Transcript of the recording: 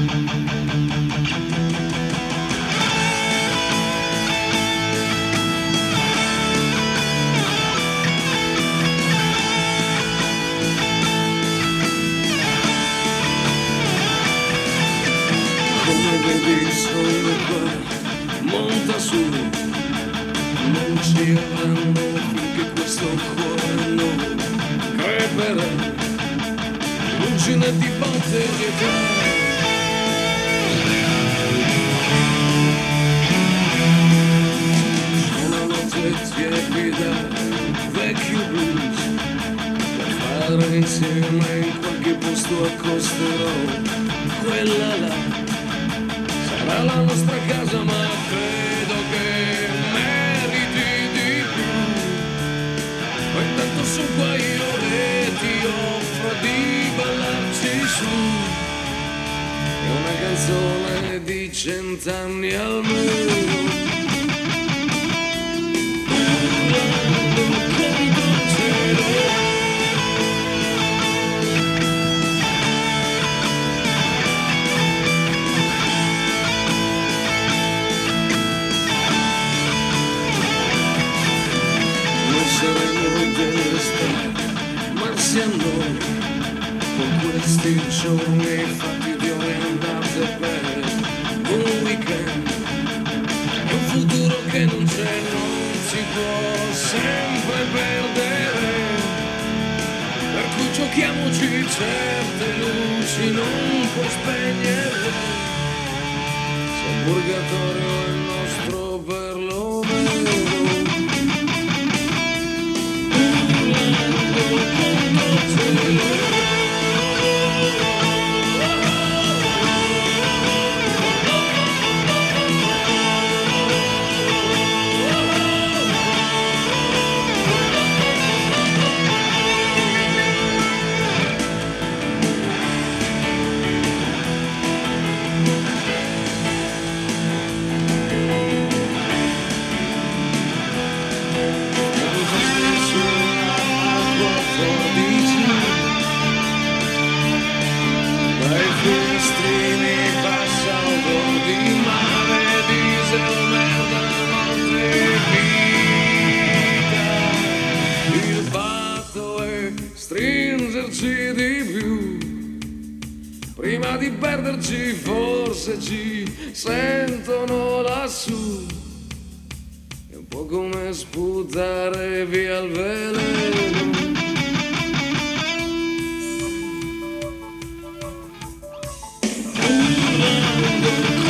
Come vedi sono qua, monta su, non ci avranno finché questo cuore non creperà, lucine di botte di età. C'è una notte tiepida, vecchio blues, per fare insieme in qualche posto accosterò quella là. Sarà la nostra casa, ma credo che meriti di più. Ma intanto su qua io e ti offro di ballarci su. È una canzone di 100 anni almeno. Saremo delle strade, ma se a noi con questi giorni fatti di ore andate per un weekend e un futuro che non c'è, non si può sempre perdere, per cui giochiamoci certe luci, non puoi spegnere, se il purgatorio è il nostro perlomeno. Dai finestrini passa odor di mare, diesel, merda, morte, vita. Il fatto è stringerci di più, prima di perderci forse ci sentono lassù. È un po' come sputare via il veleno. The